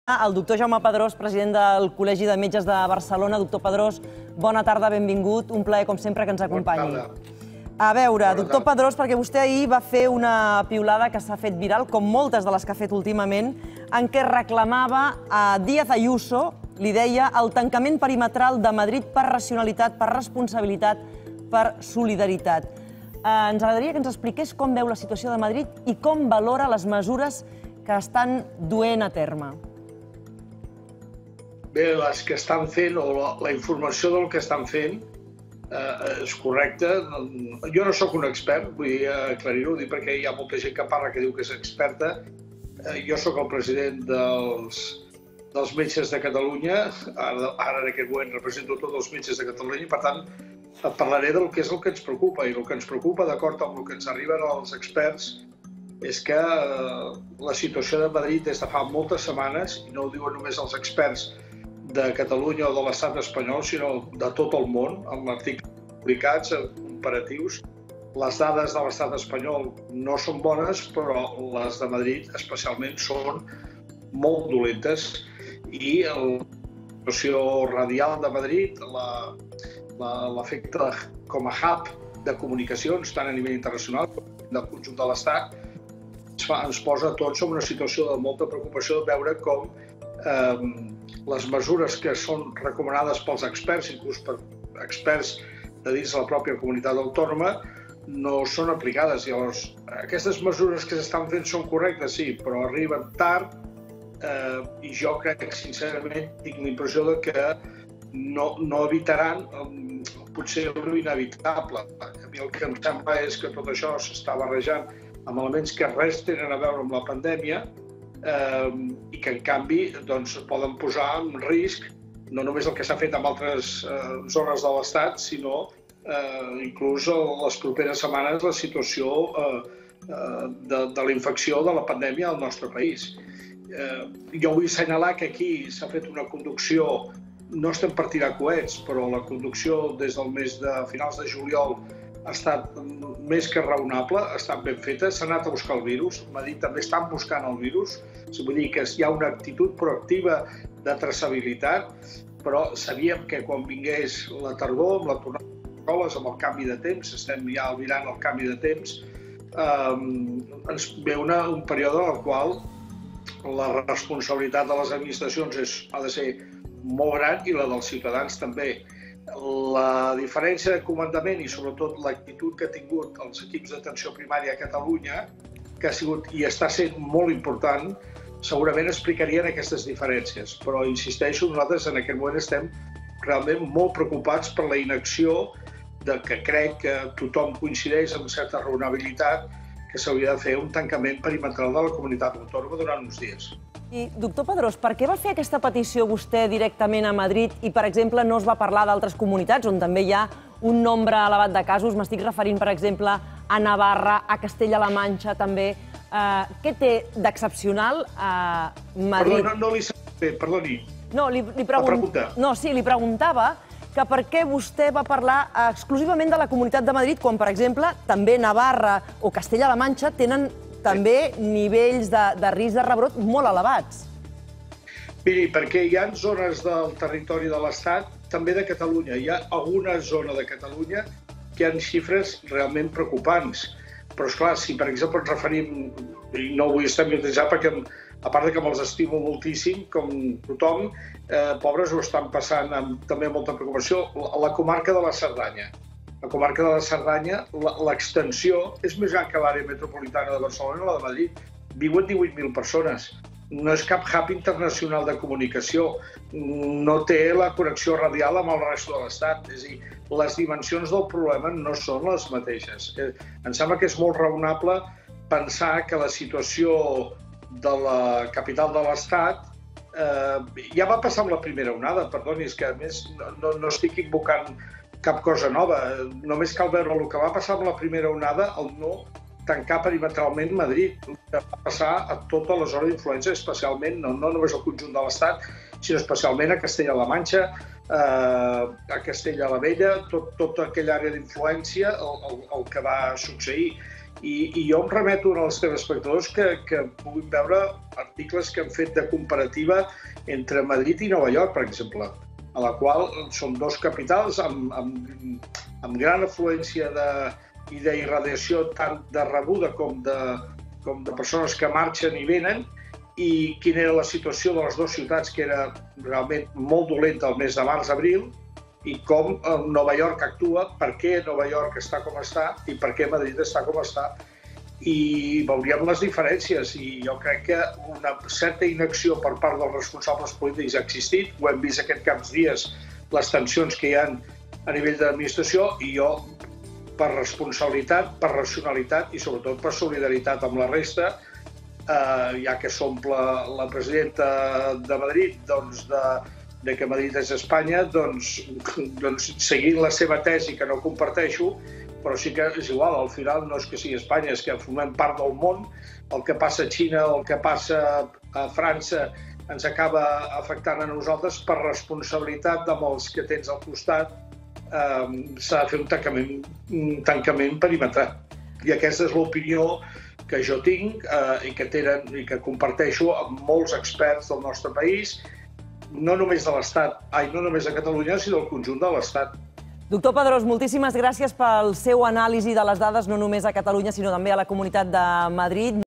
el doctor Jaume Pedrós, president del Col·legi de Metges de Barcelona. Doctor Pedrós, bona tarda, benvingut. Un plaer, com sempre, que ens acompanyi. Bona tarda. A veure, doctor Pedrós, perquè vostè ahir va fer una piulada que s'ha fet viral, com moltes de les que ha fet últimament, en què reclamava a Díaz Ayuso, li deia, el tancament perimetral de Madrid per racionalitat, per responsabilitat, per solidaritat. Ens agradaria que ens expliqués com veu la situació de Madrid i com valora les mesures que estan duent a terme. Bé, les que estan fent, o la informació del que estan fent, és correcta. Jo no sóc un expert, vull aclarir-ho, perquè hi ha molta gent que parla que diu que és experta. Jo sóc el president dels metges de Catalunya, ara en aquest moment represento tots els metges de Catalunya, i per tant parlaré del que és el que ens preocupa. I el que ens preocupa, d'acord amb el que ens arriben els experts, és que la situació de Madrid des de fa moltes setmanes, i no ho diuen només els experts de Catalunya o de l'estat espanyol, sinó de tot el món, amb articles publicats, comparatius. Les dades de l'estat espanyol no són bones, però les de Madrid especialment són molt dolentes. I la situació radial de Madrid, l'efecte com a hub de comunicacions, tant a nivell internacional com del conjunt de l'Estat, ens posa tots en una situació de molta preocupació de veure com les mesures que són recomanades pels experts, inclús per experts de dins la pròpia comunitat autònoma, no són aplicades. Llavors, aquestes mesures que s'estan fent són correctes, sí, però arriben tard i jo crec que, sincerament, tinc la impressió que no evitaran potser l'inevitable. A mi el que em sembla és que tot això s'està barrejant amb elements que res tenen a veure amb la pandèmia i que, en canvi, poden posar en risc no només el que s'ha fet en altres zones de l'Estat, sinó inclús les properes setmanes la situació de la infecció de la pandèmia al nostre país. Jo vull assenyalar que aquí s'ha fet una conducció, no estem per tirar coets, però la conducció des del mes de finals de juliol ha estat més que raonable, ha estat ben feta, s'ha anat a buscar el virus, Madrid també estan buscant el virus, vull dir que hi ha una actitud proactiva de traçabilitat, però sabíem que quan vingués la tardor, amb la tornada a les escoles, amb el canvi de temps, estem ja albirant el canvi de temps, ens ve un període en el qual la responsabilitat de les administracions ha de ser molt gran i la dels ciutadans també. La diferència de comandament i sobretot l'actitud que ha tingut els equips d'atenció primària a Catalunya, que ha sigut i està sent molt important, segurament explicarien aquestes diferències. Però, insisteixo, nosaltres en aquest moment estem realment molt preocupats per la inacció que crec que tothom coincideix amb certa raonabilitat que s'hauria de fer un tancament perimetral de la comunitat autònoma durant uns dies. I, doctor Pedrós, per què va fer aquesta petició vostè directament a Madrid i, per exemple, no es va parlar d'altres comunitats on també hi ha un nombre elevat de casos? M'estic referint, per exemple, a Navarra, a Castella-La Manxa, també. Què té d'excepcional a Madrid? No li sap bé, perdoni. No, li preguntava que per què vostè va parlar exclusivament de la Comunitat de Madrid quan, per exemple, també Navarra o Castella-La Manxa tenen també nivells de risc de rebrot molt elevats. Miri, perquè hi ha zones del territori de l'Estat, també de Catalunya. Hi ha alguna zona de Catalunya que hi ha xifres realment preocupants. Però, esclar, si per exemple ens referim, i no ho vull estigmatitzar perquè, a part que me'ls estimo moltíssim, com tothom, pobres ho estan passant amb també molta preocupació, la comarca de la Cerdanya. La comarca de la Cerdanya, l'extensió és més gran que l'àrea metropolitana de Barcelona o la de Madrid. Viuen 18.000 persones. No és cap hub internacional de comunicació. No té la connexió radial amb el resto de l'Estat. És a dir, les dimensions del problema no són les mateixes. Em sembla que és molt raonable pensar que la situació de la capital de l'Estat ja va passar amb la primera onada. Perdoni, és que a més no estic invocant cap cosa nova. Només cal veure el que va passar amb la primera onada, el no tancar perimetralment Madrid, el que va passar a tota la zona d'influència, especialment, no només al conjunt de l'Estat, sinó especialment a Castella-La Manxa, a Castella la Vella, tota aquella àrea d'influència, el que va succeir. I jo em remeto als telespectadors que puguin veure articles que han fet de comparativa entre Madrid i Nova York, per exemple, a la qual són dos capitals amb gran afluència i d'irradiació tant de rebuda com de persones que marxen i venen, i quina era la situació de les dues ciutats, que era realment molt dolenta el mes de març-abril, i com Nova York actua, per què Nova York està com està i per què Madrid està com està. I veuríem les diferències, i jo crec que una certa inacció per part dels responsables polítics ha existit. Ho hem vist aquests caps dies, les tensions que hi ha a nivell d'administració, i jo, per responsabilitat, per racionalitat i sobretot per solidaritat amb la resta, ja que s'omple la presidenta de Madrid de que Madrid és Espanya, seguint la seva tesi, que no comparteixo, però sí que és igual, al final no és que sigui Espanya, és que formem part del món, el que passa a Xina, el que passa a França, ens acaba afectant a nosaltres. Per responsabilitat amb els que tens al costat, s'ha de fer un tancament perimetral. I aquesta és l'opinió que jo tinc i que comparteixo amb molts experts del nostre país, no només de l'Estat, no només de Catalunya, sinó del conjunt de l'Estat. Doctor Pedrós, moltíssimes gràcies pel seu anàlisi de les dades, no només a Catalunya, sinó també a la Comunitat de Madrid.